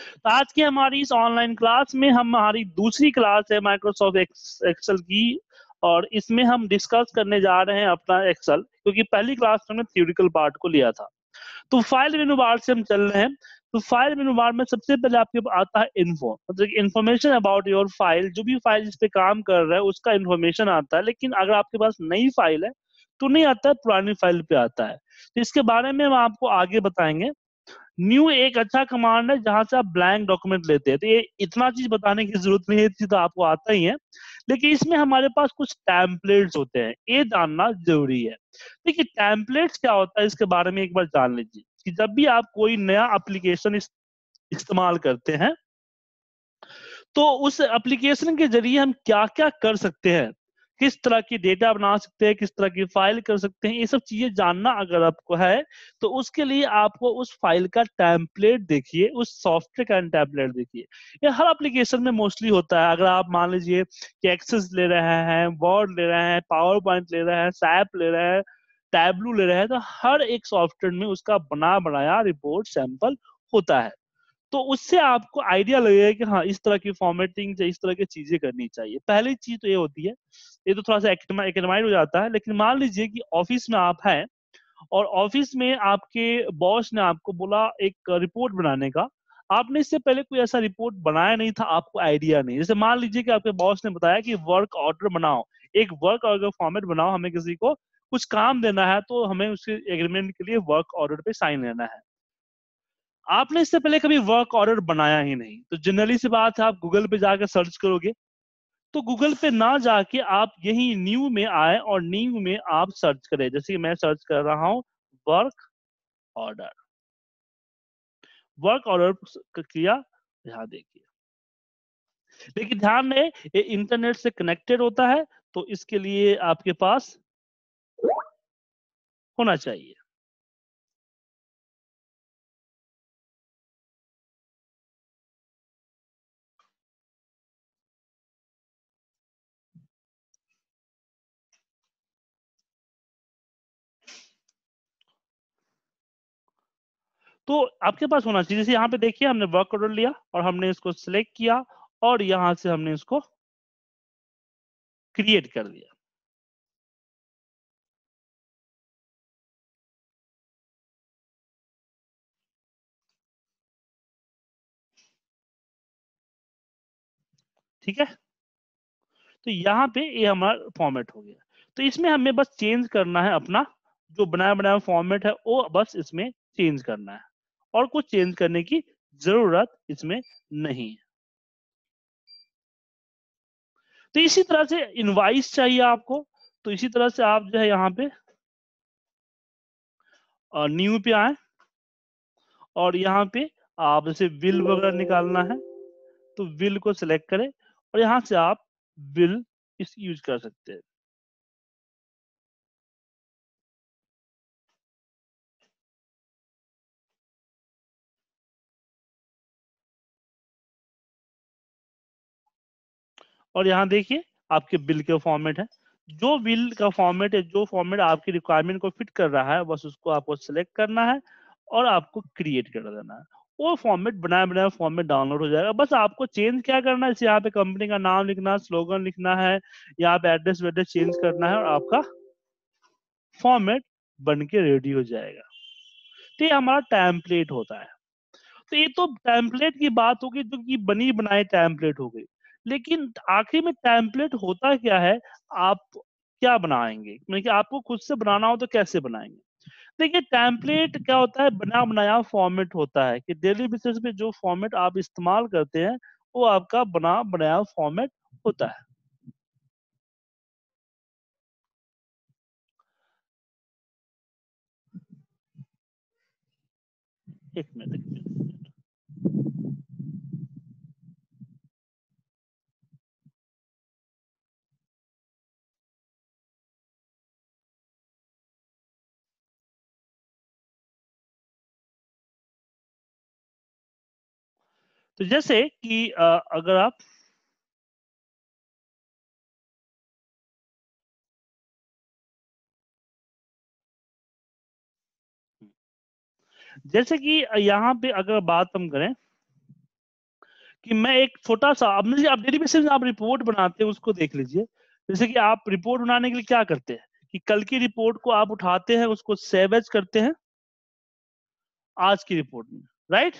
तो आज की हमारी इस ऑनलाइन क्लास में हमारी दूसरी क्लास है माइक्रोसॉफ्ट एक्सेल की, और इसमें हम डिस्कस करने जा रहे हैं अपना एक्सेल, क्योंकि पहली क्लास में हमने थ्योरेटिकल पार्ट को लिया था। तो फाइल मेनू बार से हम चल रहे हैं। तो फाइल मेनू बार में सबसे पहले आपके पास आता है इन्फो, मतलब इन्फॉर्मेशन अबाउट योर फाइल। जो भी फाइल जिस पे काम कर रहा है उसका इन्फॉर्मेशन आता है, लेकिन अगर आपके पास नई फाइल है तो नहीं आता है, पुरानी फाइल पे आता है। तो इसके बारे में हम आपको आगे बताएंगे। न्यू एक अच्छा कमांड है जहां से आप ब्लैंक डॉक्यूमेंट लेते हैं, तो ये इतना चीज बताने की जरूरत नहीं थी, तो आपको आता ही है। लेकिन इसमें हमारे पास कुछ टेम्पलेट्स होते हैं, ये जानना जरूरी है। देखिए टेम्पलेट्स क्या होता है इसके बारे में एक बार जान लीजिए कि जब भी आप कोई नया एप्लीकेशन इस्तेमाल करते हैं तो उस एप्लीकेशन के जरिए हम क्या क्या कर सकते हैं, किस तरह की डेटा बना सकते हैं, किस तरह की फाइल कर सकते हैं, ये सब चीजें जानना अगर आपको है तो उसके लिए आपको उस फाइल का टेम्पलेट देखिए, उस सॉफ्टवेयर का टेम्पलेट देखिए। ये हर एप्लीकेशन में मोस्टली होता है। अगर आप मान लीजिए कि एक्सेस ले रहे हैं, वर्ड ले रहे हैं, पावर पॉइंट ले रहे हैं, सैप ले रहे हैं, टैबलू ले रहे हैं, तो हर एक सॉफ्टवेयर में उसका बना बनाया रिपोर्ट सैंपल होता है। तो उससे आपको आइडिया लगेगा कि हाँ इस तरह की फॉर्मेटिंग या इस तरह की चीजें करनी चाहिए। पहली चीज तो ये होती है, ये तो थोड़ा सा एकेडमाइड हो जाता है, लेकिन मान लीजिए कि ऑफिस में आप हैं और ऑफिस में आपके बॉस ने आपको बोला एक रिपोर्ट बनाने का। आपने इससे पहले कोई ऐसा रिपोर्ट बनाया नहीं था, आपको आइडिया नहीं। जैसे मान लीजिए कि आपके बॉस ने बताया कि वर्क ऑर्डर बनाओ, एक वर्क ऑर्डर फॉर्मेट बनाओ, हमें किसी को कुछ काम देना है तो हमें उसके एग्रीमेंट के लिए वर्क ऑर्डर पे साइन लेना है। आपने इससे पहले कभी वर्क ऑर्डर बनाया ही नहीं, तो जनरली सी बात है आप गूगल पे जाकर सर्च करोगे। तो गूगल पे ना जाके आप यही न्यू में आए और न्यू में आप सर्च करें, जैसे कि मैं सर्च कर रहा हूं वर्क ऑर्डर। वर्क ऑर्डर किया, यहाँ देखिए। लेकिन ध्यान रहे ये इंटरनेट से कनेक्टेड होता है, तो इसके लिए आपके पास होना चाहिए। तो आपके पास होना चाहिए। जैसे यहाँ पे देखिए हमने वर्क ऑर्डर लिया और हमने इसको सिलेक्ट किया और यहां से हमने इसको क्रिएट कर दिया। ठीक है, तो यहाँ पे ये हमारा फॉर्मेट हो गया। तो इसमें हमें बस चेंज करना है अपना जो बनाया बनाया फॉर्मेट है, वो बस इसमें चेंज करना है, और कुछ चेंज करने की जरूरत इसमें नहीं है। तो इसी तरह से इनवाइस चाहिए आपको, तो इसी तरह से आप जो है यहाँ पे न्यू पे आए और यहाँ पे आप जैसे विल वगैरह निकालना है तो विल को सिलेक्ट करें और यहाँ से आप विल इस यूज कर सकते हैं। और यहाँ देखिए आपके बिल के फॉर्मेट है, जो बिल का फॉर्मेट है, जो फॉर्मेट आपकी रिक्वायरमेंट को फिट कर रहा है, बस उसको आपको सिलेक्ट करना है और आपको क्रिएट कर देना है। वो फॉर्मेट बनाया बनाया फॉर्मेट डाउनलोड हो जाएगा। बस आपको चेंज क्या करना है, जैसे यहाँ पे कंपनी का नाम लिखना, स्लोगन लिखना है, यहाँ पे एड्रेस वेड्रेस चेंज करना है और आपका फॉर्मेट बन के रेडी हो जाएगा। तो ये हमारा टेम्पलेट होता है। तो ये तो टेम्पलेट की बात होगी जो कि बनी बनाई टेम्पलेट हो गई। लेकिन आखिर में टेम्पलेट होता क्या है, आप क्या बनाएंगे, मतलब कि आपको खुद से बनाना हो तो कैसे बनाएंगे। देखिए टेम्पलेट क्या होता है, बना बनाया फॉर्मेट होता है कि डेली बेसिस पे जो फॉर्मेट आप इस्तेमाल करते हैं वो आपका बना बनाया फॉर्मेट होता है। एक मिनट एक मिनट। तो जैसे कि अगर आप जैसे कि यहाँ पे अगर बात हम करें कि मैं एक छोटा सा, अब आप डेली बेसिस में आप रिपोर्ट बनाते हैं उसको देख लीजिए। जैसे कि आप रिपोर्ट बनाने के लिए क्या करते हैं कि कल की रिपोर्ट को आप उठाते हैं, उसको सेव एज करते हैं आज की रिपोर्ट में, राइट।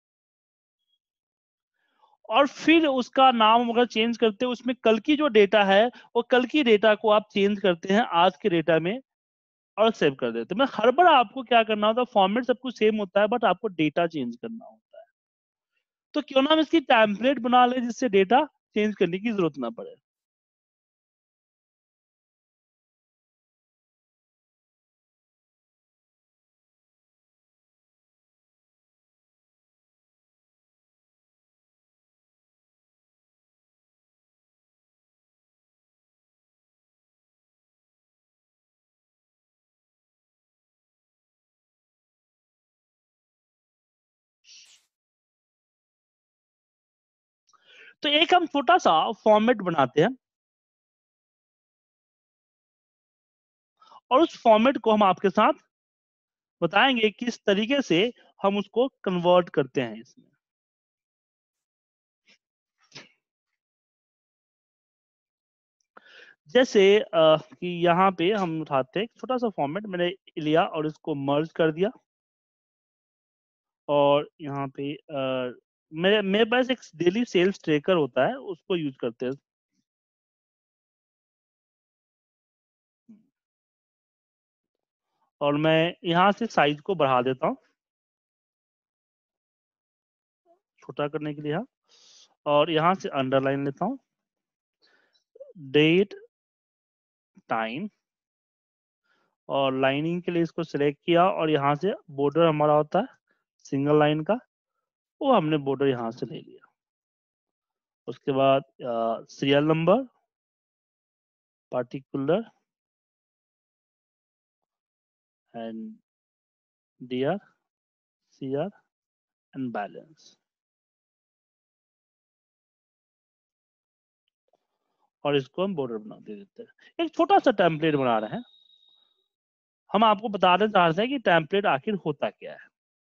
और फिर उसका नाम अगर चेंज करते हैं, उसमें कल की जो डेटा है वो कल की डेटा को आप चेंज करते हैं आज के डेटा में और सेव कर देते हैं। मैं हर बार आपको क्या करना होता है, फॉर्मेट सब कुछ सेम होता है बट आपको डेटा चेंज करना होता है। तो क्यों ना हम इसकी टेम्पलेट बना ले जिससे डेटा चेंज करने की जरूरत ना पड़े। तो एक हम छोटा सा फॉर्मेट बनाते हैं और उस फॉर्मेट को हम आपके साथ बताएंगे किस तरीके से हम उसको कन्वर्ट करते हैं इसमें। जैसे कि यहाँ पे हम उठाते हैं एक छोटा सा फॉर्मेट मैंने लिया और इसको मर्ज कर दिया। और यहाँ पे मेरे पास एक डेली सेल्स ट्रैकर होता है, उसको यूज करते हैं। और मैं यहाँ से साइज को बढ़ा देता हूँ छोटा करने के लिए यहाँ। और यहाँ से अंडरलाइन लेता हूँ, डेट टाइम, और लाइनिंग के लिए इसको सिलेक्ट किया और यहाँ से बॉर्डर हमारा होता है सिंगल लाइन का, वो हमने बॉर्डर यहाँ से ले लिया। उसके बाद serial number, particular and DR, CR and balance, और इसको हम बॉर्डर बना दे देते हैं। एक छोटा सा टेम्पलेट बना रहे हैं, हम आपको बताना चाहते हैं कि टेम्पलेट आखिर होता क्या है।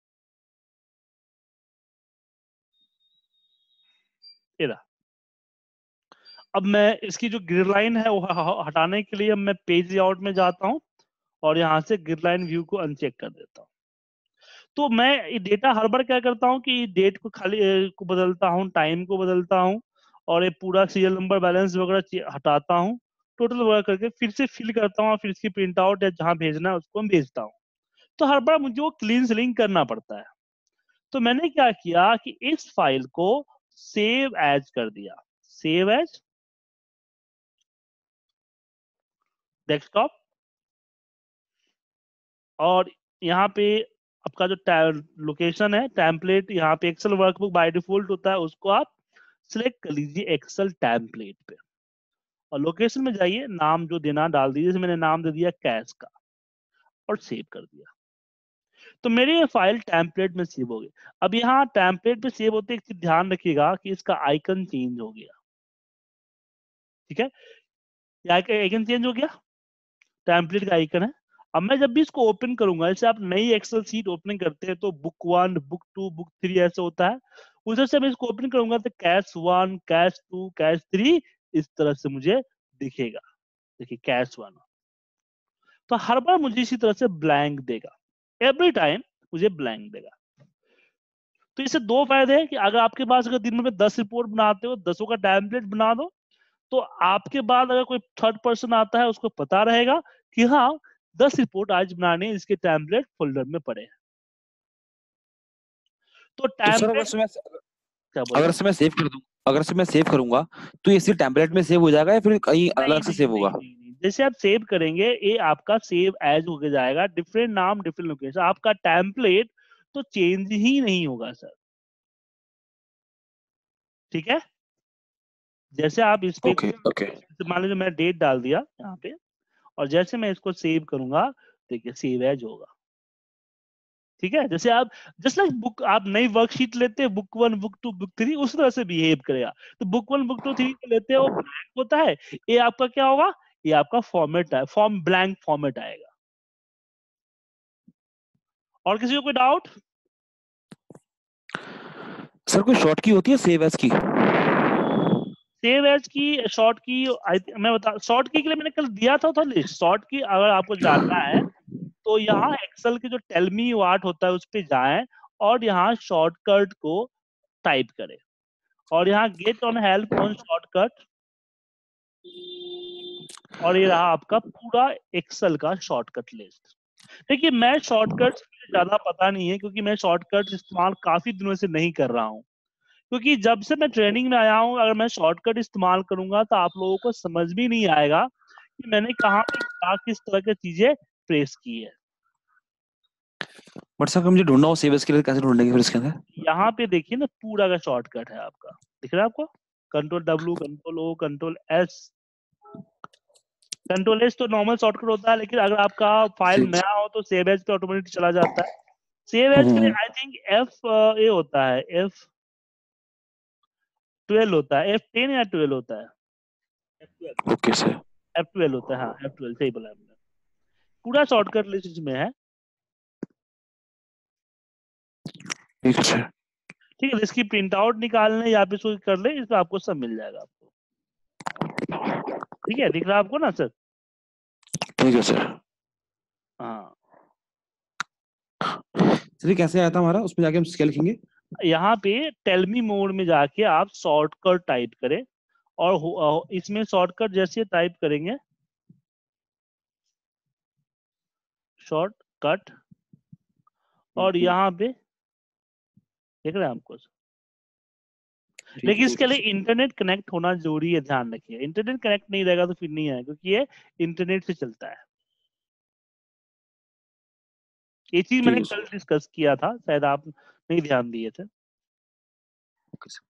ये रहा। अब मैं इसकी जो ग्रिड लाइन है वो हटाने के लिए मैं पेज लेआउट में जाता हूँ और यहाँ से ग्रिड लाइन व्यू को अनचेक कर देता हूँ। तो मैं ये डेटा हर बार क्या करता हूँ कि डेट को खाली को बदलता हूँ, टाइम को बदलता हूँ और ये पूरा सीरियल नंबर बैलेंस वगैरह हटाता हूँ, टोटल वगैरह करके फिर से फिल करता हूँ और फिर इसकी प्रिंट आउट या जहाँ भेजना है उसको मैं भेजता हूँ। तो हर बार मुझे वो क्लीन सेलिंग करना पड़ता है। तो मैंने क्या किया कि इस फाइल को सेव एज कर दिया, सेव एज डेस्कटॉप। और यहाँ पे आपका जो लोकेशन है टेम्पलेट, यहाँ पे एक्सेल वर्कबुक बाय डिफॉल्ट होता है, उसको आप सिलेक्ट कर लीजिए एक्सेल टेम्पलेट पे और लोकेशन में जाइए, नाम जो देना डाल दीजिए। जैसे मैंने नाम दे दिया कैश का और सेव कर दिया। तो मेरी ये फाइल टेम्पलेट में सेव हो गई। अब यहाँ टेम्पलेट पे सेव होते एक चीज ध्यान रखिएगा कि इसका आइकन चेंज हो गया। ठीक है, आइकन चेंज हो गया, टेम्पलेट का आइकन है। अब मैं जब भी इसको ओपन करूंगा, जैसे आप नई एक्सेल सीट ओपन करते हैं तो बुक 1, बुक 2, बुक 3 ऐसे होता है, उधर से मैं इसको ओपन करूंगा तो कैश 1, कैश 2, कैश 3 इस तरह से मुझे दिखेगा। देखिए कैश 1, तो हर बार मुझे इसी तरह से ब्लैंक देगा, एवरी टाइम मुझे ब्लैंक देगा। तो इससे दो फायदे हैं कि अगर आपके पास अगर दिन में 10 रिपोर्ट बनाते हो, 10 का टेम्पलेट बना दो, तो आपके बाद अगर कोई थर्ड पर्सन आता है उसको पता रहेगा कि हाँ 10 रिपोर्ट आज बनाने इसके टेम्पलेट फोल्डर में पड़े हैं। तो तो सर टेम्पलेट क्या अगर बोलिए। से मैं सेव कर दूं अगर से मैं सेव करूंगा तो ये इसी टेम्पलेट में सेव हो जाएगा या फिर कहीं नहीं अलग से नहीं सेव नहीं होगा? नहीं नहीं, जैसे आप सेव करेंगे ये आपका सेव एज होके जाएगा, डिफरेंट नाम डिफरेंट लोकेशन, आपका टेम्पलेट तो चेंज ही नहीं होगा सर। ठीक है, जैसे आप इस पे ओके ओके। मान लीजिए मैं डेट डाल दिया यहाँ पे और जैसे मैं इसको सेव करूंगा, देखिए सेव एज होगा। ठीक है, जैसे आप जस्ट लाइक बुक, आप नई वर्कशीट लेते हैं बुक 1, बुक 2, बुक 3 उस तरह से बिहेव करेगा। तो बुक 1, बुक 2, 3 लेते हैं वो ब्लैंक होता है, ये आपका क्या होगा, ये आपका फॉर्मेट है, फॉर्म ब्लैंक फॉर्मेट आएगा। और किसी को कोई डाउट? सर कोई शॉर्ट की होती है save as key? Save as key, short key, मैं बता, शॉर्ट की के लिए मैंने कल दिया था लिस्ट। शॉर्ट की अगर आपको जानना है तो यहाँ एक्सेल के जो टेल मी व्हाट होता है उस पे जाएं और यहाँ शॉर्टकट को टाइप करें और यहाँ get on help on shortcut, और ये रहा आपका पूरा एक्सेल का शॉर्टकट लिस्ट। देखिए मैं शॉर्टकट्स मुझे ज्यादा पता नहीं है क्योंकि मैं शॉर्टकट इस्तेमाल काफी दिनों से नहीं कर रहा हूँ, क्योंकि जब से मैं ट्रेनिंग में आया हूँ अगर मैं शॉर्टकट इस्तेमाल करूंगा तो आप लोगों को समझ भी नहीं आएगा कि मैंने कहाँ पे क्या किस तरह की चीजें प्रेस की है। बट सर मुझे ढूंढना हो सेव एज के लिए, कैसे ढूंढेंगे फिर इसके अंदर? यहाँ पे देखिए ना पूरा का शॉर्टकट है आपका, दिख रहा है आपको? Control W, control O, control S. Control S तो नॉर्मल शॉर्टकट होता है, लेकिन अगर आपका फाइल नया हो तो सेव एज पे ऑटोमेटिक चला जाता है। सेव एज के लिए आई थिंक एफ ए होता है, F12 होता है, F10 या 12 होता है, F12, ओके सर। F12 होता है, हाँ F12 सही बोला आपने। पूरा शॉर्टकट लिस्ट में है, ठीक है सर। ठीक है। इसकी प्रिंट आउट निकालने या फिर कोई कर ले, इसमें आपको सब मिल जाएगा आपको, ठीक है? दिख रहा है आपको ना सर? ठीक है सर। हाँ, सर ये कैसे आया था हमारा, उसमें जाके हम क्या लिखेंगे? यहाँ पे टेल मी मोड में जाके आप शॉर्टकट टाइप करें और इसमें शॉर्टकट जैसे टाइप करेंगे शॉर्टकट, और यहाँ पे देख रहे हैं आपको। लेकिन इसके लिए इंटरनेट कनेक्ट होना जरूरी है, ध्यान रखिए। इंटरनेट कनेक्ट नहीं रहेगा तो फिर नहीं है, क्योंकि ये इंटरनेट से चलता है। ये चीज मैंने कल डिस्कस किया था, शायद आप नहीं ध्यान दिए थे। Okay sir.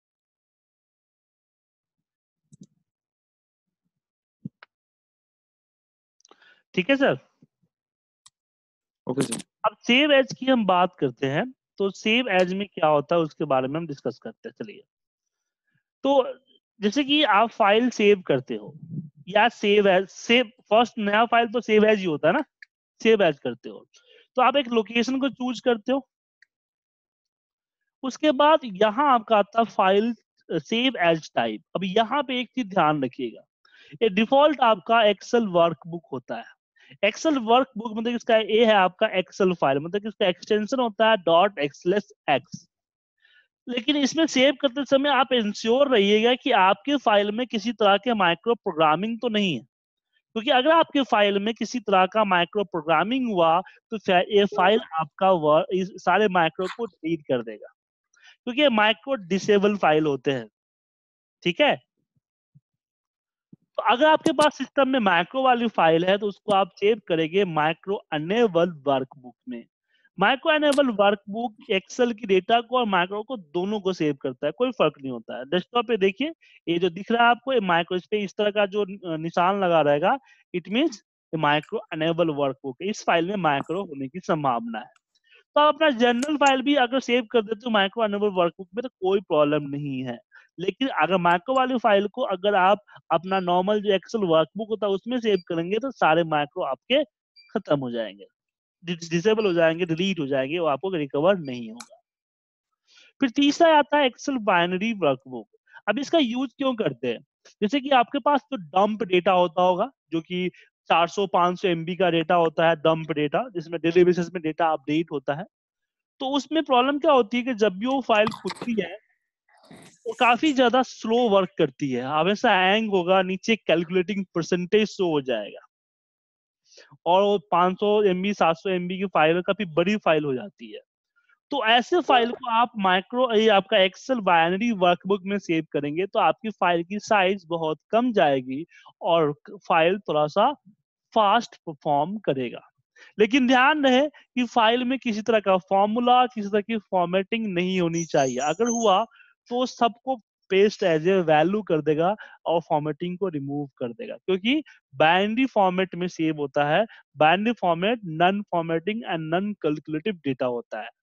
ठीक है सर। Okay sir. अब सेव एज की हम बात करते हैं, तो सेव एज में क्या होता है उसके बारे में हम डिस्कस करते हैं, चलिए। तो जैसे कि आप फाइल सेव करते हो या सेव एज, सेव फर्स्ट नया फाइल तो सेव एज ही होता है ना, सेव एज करते हो तो आप एक लोकेशन को चूज करते हो। उसके बाद यहाँ आपका आता है फाइल सेव एज टाइप। अब यहाँ पे एक चीज ध्यान रखिएगा, ये डिफॉल्ट आपका एक्सेल वर्कबुक होता है। एक्सेल वर्कबुक मतलब इसका ये है आपका एक्सेल फाइल, मतलब इसका एक्सटेंशन होता है डॉट एक्सएलएस एक्स। लेकिन इसमें सेव करते समय आप इंश्योर रहिएगा कि आपके फाइल में किसी तरह के माइक्रो प्रोग्रामिंग तो नहीं है, क्योंकि अगर आपके फाइल में किसी तरह का माइक्रो प्रोग्रामिंग हुआ तो ये फाइल आपका इस सारे माइक्रो को डिलीट कर देगा, क्योंकि ये माइक्रो डिसेबल फाइल होते हैं, ठीक है? तो अगर आपके पास सिस्टम में माइक्रो वाली फाइल है तो उसको आप सेव करेंगे माइक्रो अनेबल वर्कबुक में। माइक्रो अनेबल वर्कबुक एक्सेल की डेटा को और माइक्रो को दोनों को सेव करता है, कोई फर्क नहीं होता है। डेस्कटॉप पे देखिए, ये जो दिख रहा है आपको, ये माइक्रो, इस पे इस तरह का जो निशान लगा रहेगा, it means micro enable workbook, इस फाइल में माइक्रो होने की संभावना है। तो आप अपना जनरल फाइल भी अगर सेव कर देते हो माइक्रो अनेबल वर्कबुक में तो कोई प्रॉब्लम नहीं है। लेकिन अगर माइक्रो वाली फाइल को अगर आप अपना नॉर्मल जो एक्सेल वर्कबुक होता है उसमें सेव करेंगे तो सारे माइक्रो आपके खत्म हो जाएंगे, डिसेबल हो जाएंगे, डिलीट हो जाएंगे, वो आपको रिकवर नहीं होगा। फिर तीसरा आता है एक्सेल बाइनरी वर्कबुक। अब इसका यूज क्यों करते हैं? जैसे कि आपके पास तो डंप डेटा होता होगा जो कि 400-500 MB का डेटा होता है, डंप डेटा, जिसमें डेली बेसिस में डेटा अपडेट होता है। तो उसमें प्रॉब्लम क्या होती है कि जब भी वो फाइल खुलती है वो काफी ज्यादा स्लो वर्क करती है, हमेशा हैंग होगा, नीचे कैलकुलेटिंग परसेंटेज शो हो जाएगा, और वो 500 MB 700 MB की फाइल काफी बड़ी फाइल हो जाती है। तो ऐसे फाइल को आप माइक्रो, ये आपका एक्सेल बाइनरी वर्कबुक में सेव करेंगे तो आपकी फाइल की साइज बहुत कम जाएगी और फाइल थोड़ा सा फास्ट परफॉर्म करेगा। लेकिन ध्यान रहे कि फाइल में किसी तरह का फॉर्मूला, किसी तरह की फॉर्मेटिंग नहीं होनी चाहिए। अगर हुआ तो सबको पेस्ट एज ए वैल्यू कर देगा और फॉर्मेटिंग को रिमूव कर देगा, क्योंकि बाइनरी फॉर्मेट में सेव होता है। Binary format non formatting and non calculative data होता है,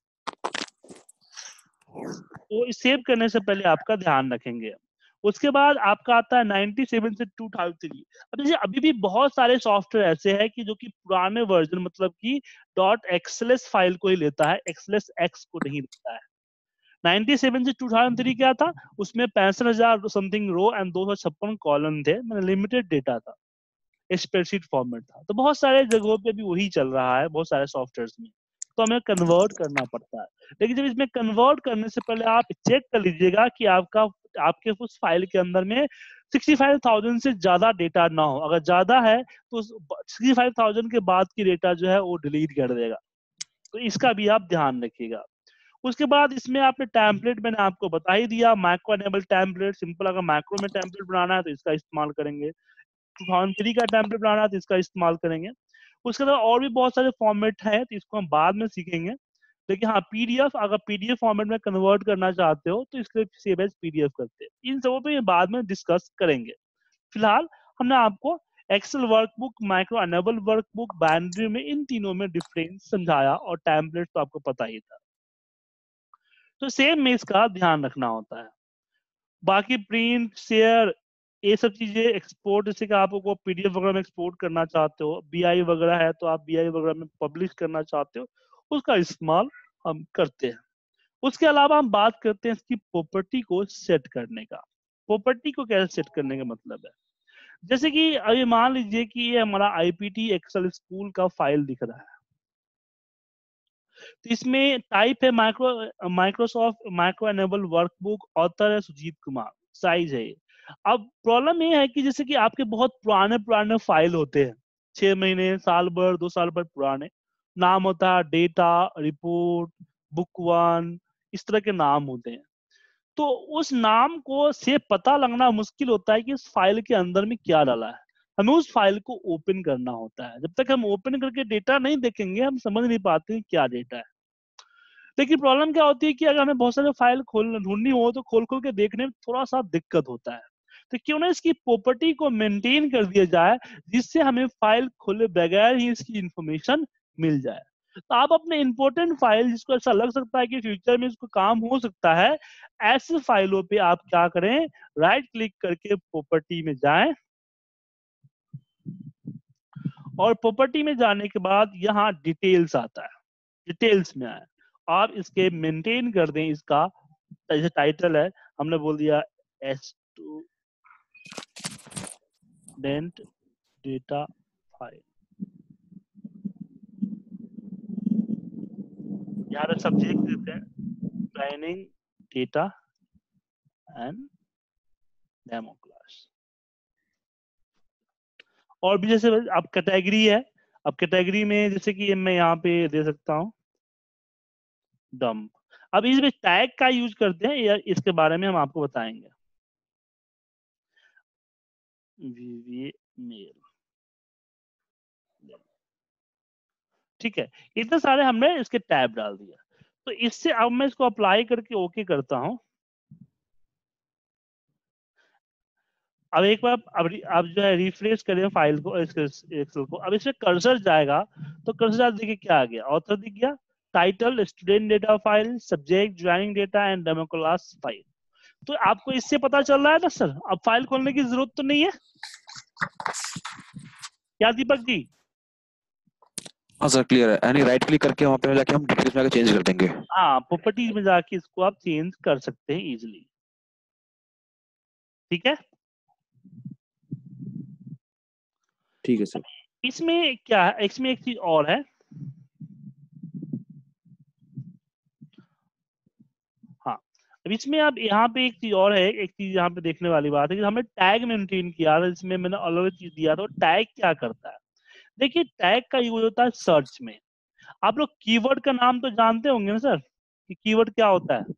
तो सेव करने से पहले आपका ध्यान रखेंगे। उसके बाद आपका आता है 97 से 2003। अब जैसे अभी भी बहुत सारे सॉफ्टवेयर ऐसे हैं कि जो कि पुराने वर्जन, मतलब कि डॉट एक्सएलएस फाइल को ही लेता है, एक्सएलएस एक्स को नहीं लेता है। 97 से 2003 क्या था, उसमें 65,000 समथिंग रो एंड 256 कॉलम थे, मतलब लिमिटेड डेटा था, स्प्रेडशीट फॉर्मेट था। तो बहुत सारे जगहों पे भी वही चल रहा है, बहुत सारे सॉफ्टवेयर में, तो हमें कन्वर्ट करना पड़ता है। लेकिन जब इसमें कन्वर्ट करने से पहले आप चेक कर लीजिएगा कि आपके उस फाइल के अंदर में 65,000 से ज्यादा डेटा ना हो। अगर ज्यादा है तो 65,000 के बाद की डेटा जो है वो डिलीट कर देगा, तो इसका भी आप ध्यान रखिएगा। उसके बाद इसमें आपने टेम्पलेट, मैंने आपको बता ही दिया, मैक्रो एनेबल टेम्पलेट, सिंपल। अगर मैक्रो में टेम्पलेट बनाना है तो इसका इस्तेमाल करेंगे, 2003 का टेम्पलेट बनाना है तो इसका इस्तेमाल करेंगे। उसके अलावा और भी बहुत सारे फॉर्मेट हैं, तो इसको हम बाद में सीखेंगे। लेकिन हाँ, पीडीएफ, अगर पीडीएफ फॉर्मेट में कन्वर्ट करना चाहते हो तो इसके लिए सेव एज पीडीएफ करते हैं। इन सबों पे बाद में डिस्कस करेंगे। फिलहाल हमने आपको Excel workbook, micro enable workbook, binary में, इन तीनों में डिफरेंस समझाया, और टेम्पलेट तो आपको पता ही था। तो सेम में इसका ध्यान रखना होता है। बाकी प्रिंट, शेयर, ये सब चीजें एक्सपोर्ट, जैसे कि आपको पीडीएफ वगैरह में एक्सपोर्ट करना चाहते हो, बीआई वगैरह है तो आप बीआई वगैरह में पब्लिश करना चाहते हो, उसका इस्तेमाल हम करते हैं। उसके अलावा हम बात करते हैं इसकी प्रॉपर्टी को सेट करने का। प्रॉपर्टी को कैसे सेट करने का मतलब है, जैसे कि अभी मान लीजिए कि ये हमारा आईपीटी एक्सेल स्कूल का फाइल दिख रहा है, तो इसमें टाइप है Microsoft micro enable workbook, author है सुजीत कुमार, साइज है ये। अब प्रॉब्लम ये है कि जैसे कि आपके बहुत पुराने पुराने फाइल होते हैं, 6 महीने, साल भर, 2 साल भर पुराने, नाम होता है डेटा, रिपोर्ट, बुक वन, इस तरह के नाम होते हैं। तो उस नाम को से पता लगना मुश्किल होता है कि इस फाइल के अंदर में क्या डाला है। हमें उस फाइल को ओपन करना होता है। जब तक हम ओपन करके डेटा नहीं देखेंगे, हम समझ नहीं पाते हैं क्या डेटा है। लेकिन प्रॉब्लम क्या होती है कि अगर हमें बहुत सारे फाइल ढूंढनी हो तो खोल खोल के देखने में थोड़ा सा दिक्कत होता है। तो क्यों ना इसकी प्रॉपर्टी को मेंटेन कर दिया जाए, जिससे हमें फाइल खोले बगैर ही इसकी इंफॉर्मेशन मिल जाए। तो आप अपने इंपॉर्टेंट फाइल, जिसको ऐसा लग सकता है कि फ्यूचर में इसको काम हो सकता है, ऐसे फाइलों पे आप क्या करें, राइट क्लिक करके प्रॉपर्टी में जाएं, और प्रॉपर्टी में जाने के बाद यहाँ डिटेल्स आता है, डिटेल्स में आए, आप इसके मेंटेन कर दें। इसका जैसे टाइटल है, हमने बोल दिया स्टूडेंट डेटा फाइल, यहाँ पे सब्जेक्ट देते हैं training data and demo class. और भी जैसे अब कैटेगरी है, अब कैटेगरी में जैसे कि मैं यहाँ पे दे सकता हूँ डंप। अब इसमें टैग का यूज करते हैं, या इसके बारे में हम आपको बताएंगे। VBA मेल, ठीक है, इतने सारे हमने इसके टैब डाल दिया। तो इससे अब मैं इसको अप्लाई करके ओके करता हूं। अब एक बार अब जो है रिफ्रेश करें फाइल को, एक्सेल को। अब इसमें कर्सर जाएगा, तो कर्सर देखिए क्या आ गया, ऑथर दिख गया, title student data file, subject joining data and demo class file. तो आपको इससे पता चल रहा है ना सर, अब फाइल खोलने की जरूरत तो नहीं है क्या दीपक जी? हाँ सर, क्लियर है। यानी राइट क्लिक करके वहाँ पे जाके हम डिटेल्स में चेंज कर देंगे। हाँ, प्रॉपर्टीज में जाके इसको आप चेंज कर सकते हैं इजिली, ठीक है। ठीक है सर। इसमें क्या है, इसमें एक चीज और है, हाँ। अब इसमें अब यहाँ पे एक चीज और है, एक चीज यहाँ पे देखने वाली बात है कि हमने टैग मेंटेन किया था, इसमें मैंने अलग अलग चीज दिया था। टैग क्या करता है, देखिए टैग का यूज होता है सर्च में। आप लोग कीवर्ड का नाम तो जानते होंगे ना सर, कि कीवर्ड क्या होता है।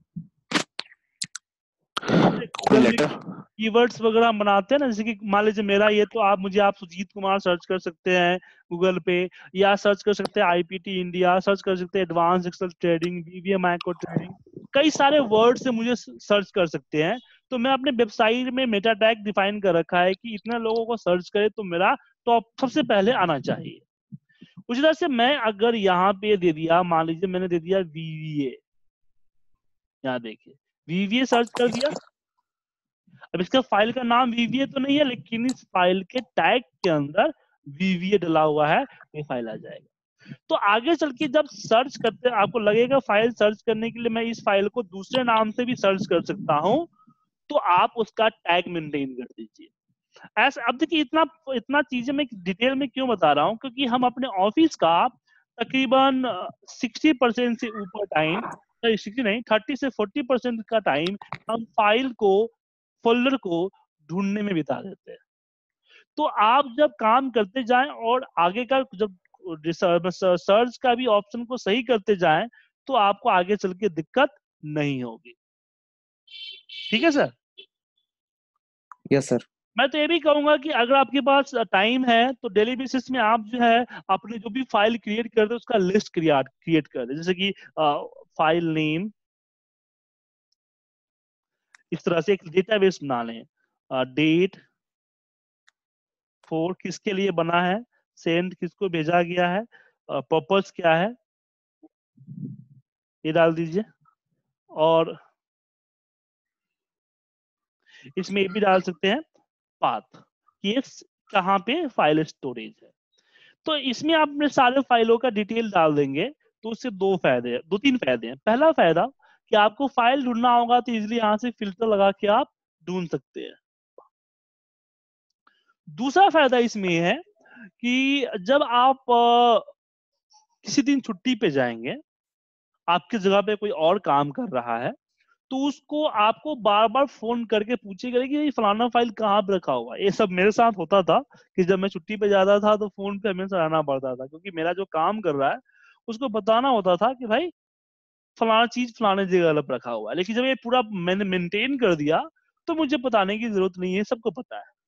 जैसे कोई गूगल में लेटर। कीवर्ड्स वगैरह हम बनाते हैं ना, जैसे कि मान लीजिए मेरा ये, तो आप सुजीत कुमार सर्च कर सकते हैं गूगल पे, या सर्च कर सकते हैं आईपीटी इंडिया, सर्च कर सकते हैं advance Excel trading, BBA micro trading, कई सारे वर्ड से मुझे सर्च कर सकते हैं। तो मैं अपने वेबसाइट में मेटा टैग डिफाइन कर रखा है कि इतने लोगों को सर्च करे तो मेरा टॉप सबसे पहले आना चाहिए। उसी तरह से मैं अगर यहाँ पे दे दिया, मान लीजिए मैंने दे दिया वीवीए, यहाँ देखिए वीवीए सर्च कर दिया। अब इसका फाइल का नाम वीवीए तो नहीं है, लेकिन इस फाइल के टैग के अंदर वीवीए डला हुआ है, ये फाइल आ जाएगा। तो आगे चल के जब सर्च करते आपको लगेगा फाइल सर्च करने के लिए मैं इस फाइल को दूसरे नाम से भी सर्च कर सकता हूं, तो आप उसका टैग मेंटेन कर दीजिए। ऐसा अब देखिए इतना इतना चीजें मैं डिटेल में क्यों बता रहा हूं, क्योंकि हम अपने ऑफिस का तकरीबन 60% से ऊपर टाइम, 60 नहीं 30 से 40% का टाइम हम फाइल को, फोल्डर को ढूंढने में बिता देते हैं। तो आप जब काम करते जाएं और आगे का जब सर्च का भी ऑप्शन को सही करते जाएं, तो आपको आगे चल के दिक्कत नहीं होगी। ठीक है सर? Yes sir. मैं तो ये भी कहूंगा कि अगर आपके पास टाइम है तो डेली बेसिस में आप जो है अपने जो भी फाइल क्रिएट करते हैं उसका लिस्ट क्रिएट कर दे, जैसे कि फाइल नेम, इस तरह से एक डेटाबेस बना लें, डेट, फोर किसके लिए बना है, सेंड किसको भेजा गया है, पर्पस क्या है, ये डाल दीजिए। और इसमें ये भी डाल सकते हैं पाथ, ये कहाँ पे फाइल स्टोरेज है। तो इसमें आप अपने सारे फाइलों का डिटेल डाल देंगे तो उससे दो तीन फायदे हैं। पहला फायदा कि आपको फाइल ढूंढना होगा तो इजिली यहाँ से फिल्टर लगा के आप ढूंढ सकते हैं। दूसरा फायदा इसमें है कि जब आप किसी दिन छुट्टी पे जाएंगे, आपकी जगह पे कोई और काम कर रहा है, तो उसको आपको बार बार फोन करके पूछेगा कि ये फलाना फाइल कहाँ पे रखा हुआ है। ये सब मेरे साथ होता था कि जब मैं छुट्टी पे जाता था तो फोन पे हमेशा रहना पड़ता था, क्योंकि मेरा जो काम कर रहा है उसको बताना होता था कि भाई फलाना चीज फलाने जगह पर रखा हुआ है। लेकिन जब ये पूरा मैंने मेंटेन कर दिया तो मुझे बताने की जरूरत नहीं है, सबको पता है।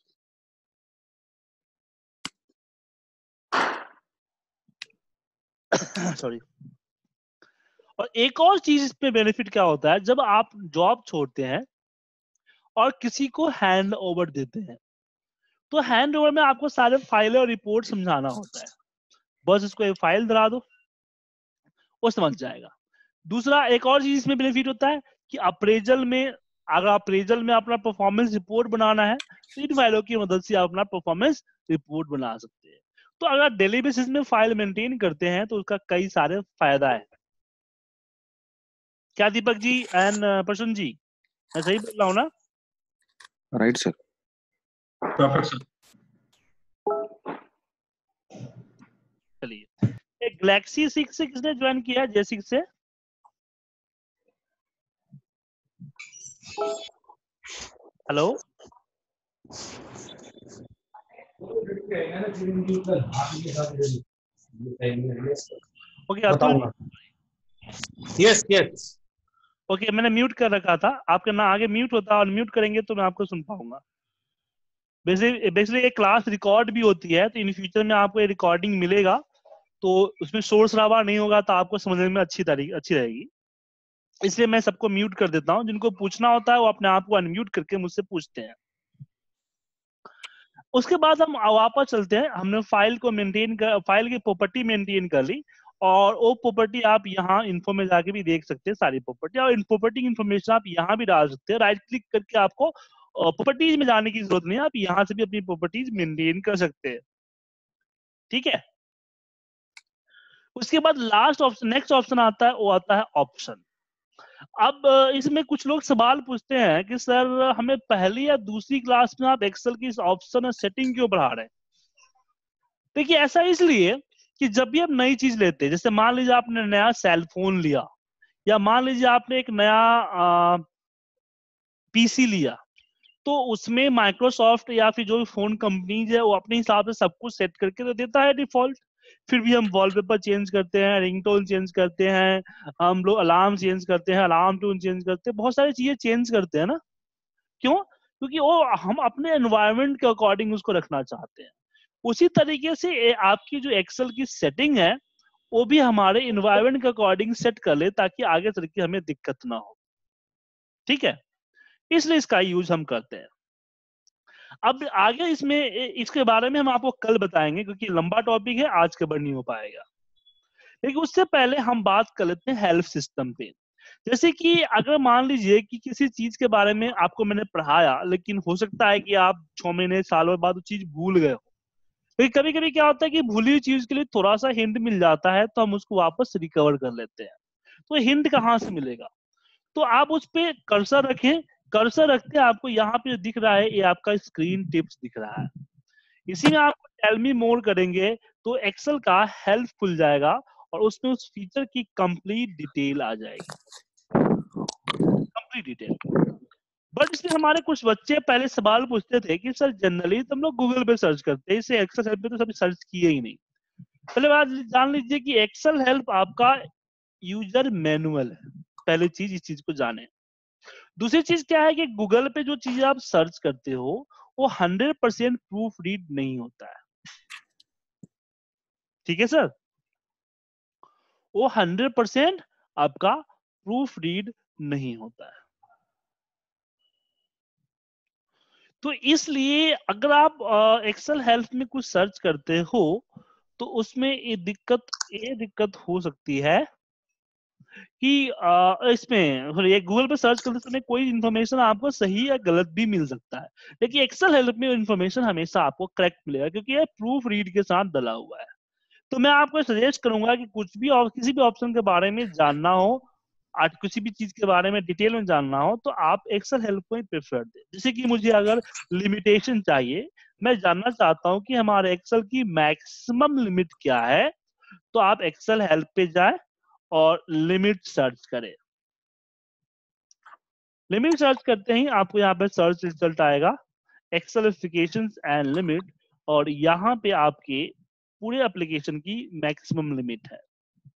सॉरी। और एक और चीज इसमें बेनिफिट क्या होता है, जब आप जॉब छोड़ते हैं और किसी को हैंड ओवर देते हैं, तो हैंड ओवर में आपको सारे फाइल और रिपोर्ट समझाना होता है। बस इसको एक फाइल धरा दो, वो समझ जाएगा। दूसरा एक और चीज इसमें बेनिफिट होता है कि अप्रेजल में, अगर अप्रेजल में अपना परफॉर्मेंस रिपोर्ट बनाना है तो इन फाइलों की मदद से आप अपना परफॉर्मेंस रिपोर्ट बना सकते हैं। तो अगर डेली बेसिस में फाइल मेंटेन करते हैं तो उसका कई सारे फायदा है। क्या दीपक जी एंड प्रसून जी, मैं सही बोल रहा हूँ ना? Right sir. Perfect sir. चलिए, एक गैलेक्सी 6 से किसने ज्वाइन किया है J6 से? Hello, okay Atul ji. Yes yes. Okay, मैंने म्यूट कर रखा था, आपके ना आगे म्यूट होता है और म्यूट करेंगे तो मैं आपको सुन पाऊंगा। बेसिकली एक क्लास रिकॉर्ड भी होती है, तो इन फ्यूचर में आपको ये रिकॉर्डिंग मिलेगा, तो उसमें शोर शराबा नहीं होगा, तो आपको समझने में अच्छी रहेगी। इसलिए मैं सबको म्यूट कर देता हूँ, जिनको पूछना होता है वो अपने आप को अनम्यूट करके मुझसे पूछते हैं। उसके बाद हम वापस चलते हैं, हमने फाइल फाइल की प्रॉपर्टी मेंटेन कर ली, और वो प्रॉपर्टी आप यहाँ इन्फो में जाके भी देख सकते हैं सारी प्रॉपर्टी, और इन प्रॉपर्टी इन्फॉर्मेशन आप यहाँ भी डाल सकते हैं। राइट क्लिक करके आपको प्रॉपर्टीज में जाने की जरूरत नहीं है, आप यहाँ से भी अपनी प्रॉपर्टीज मेंटेन कर सकते हैं। ठीक है। उसके बाद लास्ट ऑप्शन, नेक्स्ट ऑप्शन आता है, वो आता है ऑप्शन। अब इसमें कुछ लोग सवाल पूछते हैं कि सर हमें पहली या दूसरी क्लास में आप एक्सेल की इस ऑप्शन और सेटिंग क्यों बढ़ा रहे हैं? देखिए ऐसा इसलिए कि जब भी आप नई चीज लेते हैं, जैसे मान लीजिए आपने नया सेल फोन लिया, या मान लीजिए आपने एक नया पीसी लिया, तो उसमें माइक्रोसॉफ्ट या फिर जो भी फोन कंपनीज है वो अपने हिसाब से सब कुछ सेट करके तो देता है डिफॉल्ट। फिर भी हम वॉलपेपर चेंज करते हैं, रिंगटोन चेंज करते हैं, हम लोग अलार्म चेंज करते हैं, अलार्म टोन चेंज करते हैं, बहुत सारी चीजें चेंज करते हैं ना। क्यों? क्योंकि वो हम अपने एनवायरनमेंट के अकॉर्डिंग उसको रखना चाहते हैं। उसी तरीके से आपकी जो एक्सेल की सेटिंग है वो भी हमारे इन्वायरमेंट के अकॉर्डिंग सेट कर ले, ताकि आगे चल के हमें दिक्कत ना हो। ठीक है, इसलिए इसका यूज हम करते हैं। अब आगे इसमें इसके बारे में हम आपको कल बताएंगे, क्योंकि लंबा टॉपिक है, आज कवर नहीं हो पाएगा। लेकिन उससे पहले हम बात कर लेते हैं हेल्प सिस्टम पे। जैसे कि अगर मान लीजिए कि किसी चीज के बारे में आपको मैंने पढ़ाया, लेकिन हो सकता है कि आप 6 महीने सालों बाद वो चीज भूल गए हो, क्योंकि कभी कभी क्या होता है कि भूली हुई चीज के लिए थोड़ा सा हिंट मिल जाता है तो हम उसको वापस रिकवर कर लेते हैं। तो हिंट कहाँ से मिलेगा? तो आप उस पे कर्सर रखें, कर्सर रखते आपको यहाँ पे दिख रहा है, ये आपका स्क्रीन टिप्स दिख रहा है। इसी में आप टेल मी मोर करेंगे तो एक्सेल का हेल्प खुल जाएगा और उसमें उस फीचर की कंप्लीट डिटेल आ जाएगी, कंप्लीट डिटेल। बट इसमें हमारे कुछ बच्चे पहले सवाल पूछते थे कि सर जनरली तो हम लोग गूगल पे सर्च करते हैं, इसे एक्सेल हेल्प पे तो सभी सर्च किए ही नहीं। पहले बात जान लीजिए कि एक्सेल हेल्प आपका यूजर मैनुअल है, पहली चीज इस चीज को जाने। दूसरी चीज क्या है कि गूगल पे जो चीज आप सर्च करते हो वो 100% प्रूफ रीड नहीं होता है, ठीक है सर? वो 100% आपका प्रूफ रीड नहीं होता है। तो इसलिए अगर आप एक्सेल हेल्प में कुछ सर्च करते हो तो उसमें ये दिक्कत हो सकती है कि इसमें ये गूगल पे सर्च करते समय कोई इन्फॉर्मेशन आपको सही या गलत भी मिल सकता है, लेकिन एक्सेल हेल्प में इन्फॉर्मेशन हमेशा आपको करेक्ट मिलेगा क्योंकि ये प्रूफ रीड के साथ डला हुआ है। तो मैं आपको सजेस्ट करूंगा कि कुछ भी और किसी भी ऑप्शन के बारे में जानना हो, आज किसी भी चीज के बारे में डिटेल में जानना हो तो आप एक्सेल हेल्प को ही प्रेफर दें। जैसे कि मुझे अगर लिमिटेशन चाहिए, मैं जानना चाहता हूं कि हमारे एक्सेल की मैक्सिमम लिमिट क्या है, तो आप एक्सेल हेल्प पे जाएं और लिमिट सर्च करें। लिमिट सर्च करते ही आपको यहाँ पे सर्च रिजल्ट आएगा एक्सेल एप्लीकेशंस एंड लिमिट, और यहाँ पे आपके पूरे एप्लीकेशन की मैक्सिमम लिमिट है।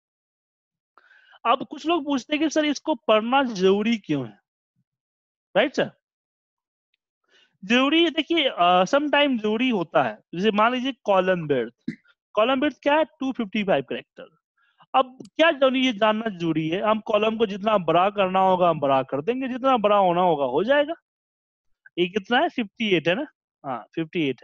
अब कुछ लोग पूछते हैं कि सर इसको पढ़ना जरूरी क्यों है, राइट सर? जरूरी देखिए सम टाइम जरूरी होता है। जैसे मान लीजिए कॉलम बेर्थ, कॉलम बेर्थ क्या है? 255 कैरेक्टर। अब क्या जरूरी ये जानना जरूरी है? हम कॉलम को जितना बड़ा करना होगा हम बड़ा कर देंगे, जितना बड़ा होना होगा हो जाएगा। ये कितना है? 58 है ना? हाँ 58 है,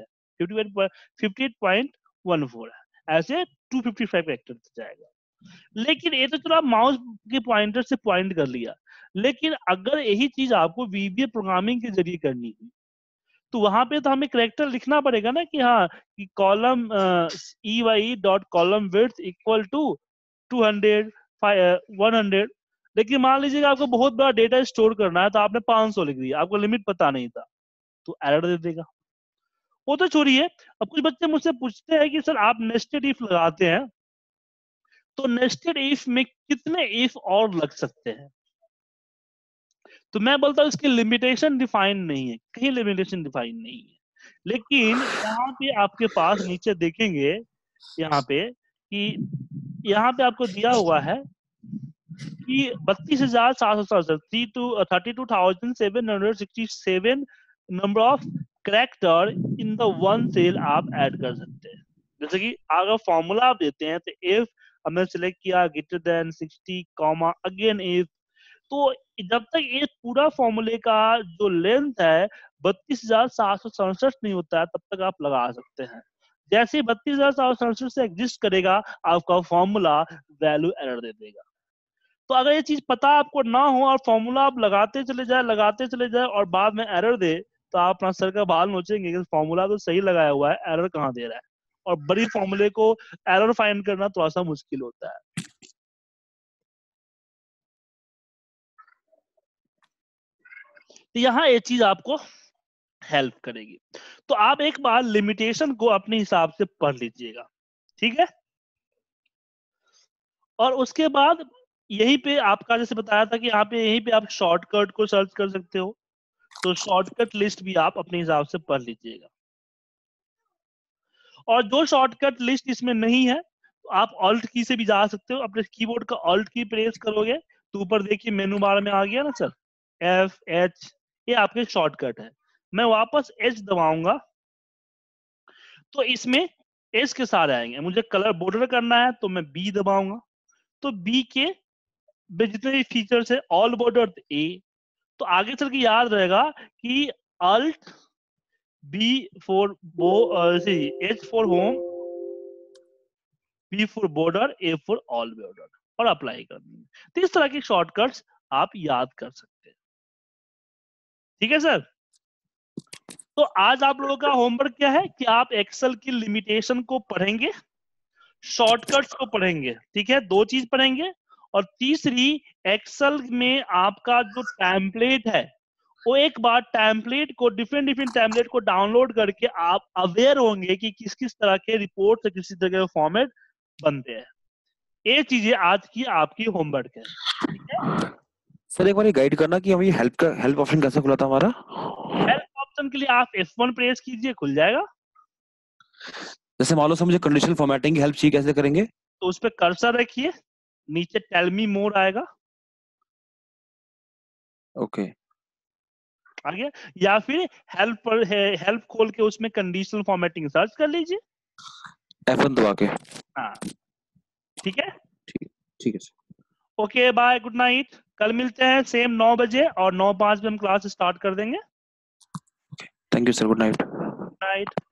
58.14 है, ऐसे 255 कैरेक्टर जाएगा। लेकिन ये तो चलो आप माउस के पॉइंटर से पॉइंट कर लिया, लेकिन अगर यही चीज आपको वीबीए प्रोग्रामिंग के जरिए करनी है तो वहां पे तो हमें कैरेक्टर लिखना पड़ेगा ना कि हाँ कि column E dot column width equal to 200 100। लेकिन मान लीजिएगा आपको बहुत बड़ा डेटा स्टोर करना है तो आपने 500 लिख दिया, आपको लिमिट पता नहीं था, तो एरर दे देगा। वो तो छोड़िए, अब कुछ बच्चे मुझसे पूछते हैं कि सर आप नेस्टेड इफ लगाते हैं तो नेस्टेड इफ में कितने इफ और लग सकते हैं? तो मैं बोलता हूँ इसकी लिमिटेशन डिफाइन नहीं है, कहीं लिमिटेशन डिफाइन नहीं है। लेकिन यहाँ पे आपके पास नीचे देखेंगे यहाँ पे कि यहाँ पे आपको दिया हुआ है कि 32,767 32,767 number of character in the one cell आप ऐड कर सकते हैं। जैसे कि अगर फॉर्मूला आप देते हैं तो इफ हमने सेलेक्ट किया greater than 60 comma again if, तो जब तक ये पूरा फॉर्मूले का जो लेंथ है 32,767 नहीं होता है तब तक आप लगा सकते हैं। जैसे 32,767 से एग्जिस्ट करेगा आपका फॉर्मूला वैल्यू एरर दे देगा। तो अगर ये चीज पता आपको ना हो और फॉर्मूला आप लगाते चले जाए और बाद में एरर दे, तो आप अपना सर का बाल नोचेंगे कि फॉर्मूला तो सही लगाया हुआ है, एरर कहाँ दे रहा है। और बड़ी फॉर्मूले को एरर फाइंड करना थोड़ा सा मुश्किल होता है। तो यहाँ ये चीज आपको हेल्प करेगी। तो आप एक बार लिमिटेशन को अपने हिसाब से पढ़ लीजिएगा, ठीक है? और उसके बाद यहीं पे आपका जैसे बताया था कि यहाँ पे यहीं पे आप शॉर्टकट को सर्च कर सकते हो, तो शॉर्टकट लिस्ट भी आप अपने हिसाब से पढ़ लीजिएगा। और जो शॉर्टकट लिस्ट इसमें नहीं है तो आप ऑल्ट की से भी जा सकते हो। अपने कीबोर्ड का ऑल्ट की प्रेस करोगे तो ऊपर देखिए मेनू बार में आ गया ना सर, F H, ये आपके शॉर्टकट है। मैं वापस H दबाऊंगा तो इसमें एस के साथ आएंगे। मुझे कलर बॉर्डर करना है तो मैं बी दबाऊंगा, तो बी के जितने भी फीचर्स है ऑल बॉर्डर ए। तो आगे चल के याद रहेगा कि alt B for H for home, B for border, A for all border, और अप्लाई करनी है। तो इस तरह के शॉर्टकट्स आप याद कर सकते हैं, ठीक है सर? तो आज आप लोगों का होमवर्क क्या है कि आप एक्सेल की लिमिटेशन को पढ़ेंगे, शॉर्टकट्स को पढ़ेंगे, ठीक है, 2 चीज पढ़ेंगे। और तीसरी, एक्सेल में आपका जो टेम्पलेट है वो एक बार टेम्पलेट को डिफरेंट टेम्पलेट को डाउनलोड करके आप अवेयर होंगे कि किस किस तरह के रिपोर्ट से किस तरह के फॉर्मेट बनते हैं। ये चीजें आज की आपकी होमवर्क है, ठीक है। सर एक बार गाइड करना कि हम ये हेल्प ऑप्शन कैसे खुला था हमारा? हेल्प ऑप्शन के लिए आप F1 प्रेस कीजिए, खुल जाएगा। जैसे मान लो सर मुझे कंडीशनल फॉर्मेटिंग की हेल्प चाहिए, कैसे करेंगे? तो उस पर कर्सर रखिए, नीचे टेल मी मोर आएगा, ओके। आगे, या फिर हेल्प पर हेल्प खोल के उसमें कंडीशनल फॉर्मेटिंग सर्च कर लीजिए। F1 दबा के। हाँ, ठीक है। ठीक है sir. Okay, bye, good night. कल मिलते हैं सेम 9 बजे और 9:05 पे हम क्लास स्टार्ट कर देंगे। Thank you sir, good night. Good night.